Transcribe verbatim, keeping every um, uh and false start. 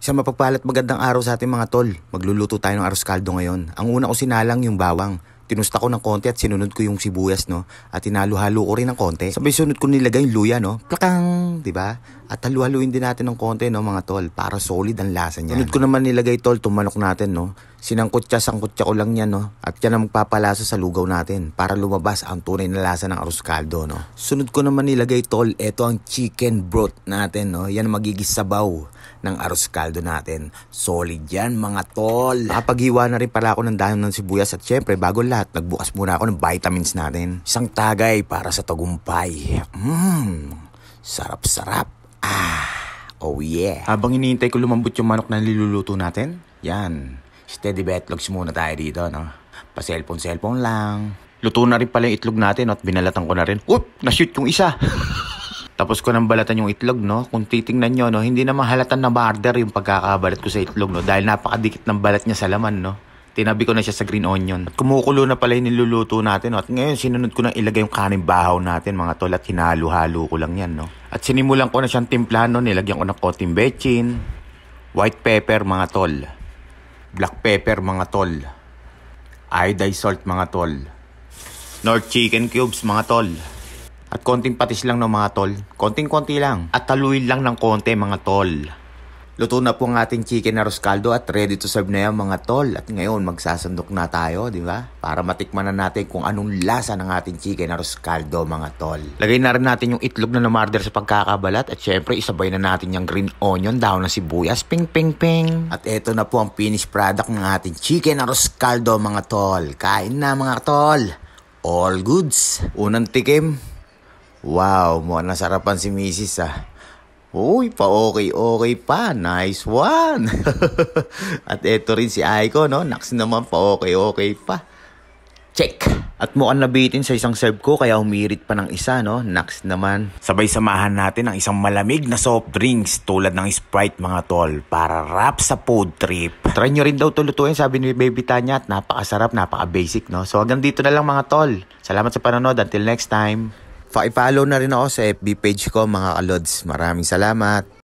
Isang mapagpalat magandang araw sa ating mga tol. Magluluto tayo ng arroz caldo ngayon. Ang una ko sinalang yung bawang. Tinusta ko ng konti at sinunod ko yung sibuyas, no? At hinalo-halo ko rin ng konti. Sabay sunod ko nilagay yung luya, no? Plakang, di ba? At halu-haluin din natin ng konti, no, mga tol, para solid ang lasa niya. Sunod ko naman nilagay, tol, tumanok natin, no? Sinangkutya, sangkutya ko lang yan, no? At yan ang magpapalasa sa lugaw natin para lumabas ang tunay na lasa ng arroz caldo, no? Sunod ko naman nilagay, tol, eto ang chicken broth natin, no? Yan ang magiging sabaw ng arroz caldo natin. Solid yan, mga tol. Nakapaghiwa na rin pala ako ng dahon ng sibuyas at syempre, bago lahat, nagbukas muna ako ng vitamins natin. Isang tagay para sa tagumpay. Mmm, sarap-sarap. Ah, oh yeah. Habang iniintay ko lumambot yung manok na niluluto natin, yan, steady betlogs muna tayo dito, no? Pa-cellphone-cellphone lang. Luto na rin pala yung itlog natin at binalatan ko na rin. Oop, na-shoot yung isa. Tapos ko nang balatan yung itlog, no? Kung titingnan nyo, no? Hindi na mahalatan na barder yung pagkakabalat ko sa itlog, no? Dahil napakadikit ng balat niya sa laman, no? Tinabi ko na siya sa green onion. At kumukulo na pala yung niluluto natin, no? At ngayon, sinunod ko na ilagay yung kanin bahaw natin, mga tol. At hinalo-halo ko lang yan, no? At sinimulan ko na siyang timplahan, no? Nilagyan ko ng konting bechin, white pepper, mga tol, black pepper, mga tol, iodized salt, mga tol, North chicken cubes, mga tol, at konting patis lang, no, mga tol. Konting-konti lang. At haluin lang ng konti, mga tol. Luto na po ang ating chicken arroz caldo at ready to serve na yan, mga tol. At ngayon, magsasandok na tayo, di ba? Para matikman na natin kung anong lasa ng ating chicken arroz caldo, mga tol. Lagay na rin natin yung itlog na namarder sa pagkakabalat. At syempre, isabay na natin yung green onion, dahon ng sibuyas, ping, ping, ping. At eto na po ang finished product ng ating chicken arroz caldo, mga tol. Kain na, mga tol. All goods. Unang tikim. Wow, mukhang nasarapan si misis, ah. Uy, pa-okay-okay pa. Nice one. At eto rin si Aiko, no? Naks naman, pa-okay-okay pa. Check. At mukhang nabitin sa isang serve ko, kaya humirit pa ng isa, no? Naks naman. Sabay samahan natin ang isang malamig na soft drinks tulad ng Sprite, mga tol, para wrap sa food trip. Try nyo rin daw tulutuin, sabi ni Baby Tanya, at napakasarap, napaka-basic, no? So hanggang dito na lang, mga tol. Salamat sa panonood. Until next time. Pa-follow na rin ako sa F B page ko, mga kalods. Maraming salamat.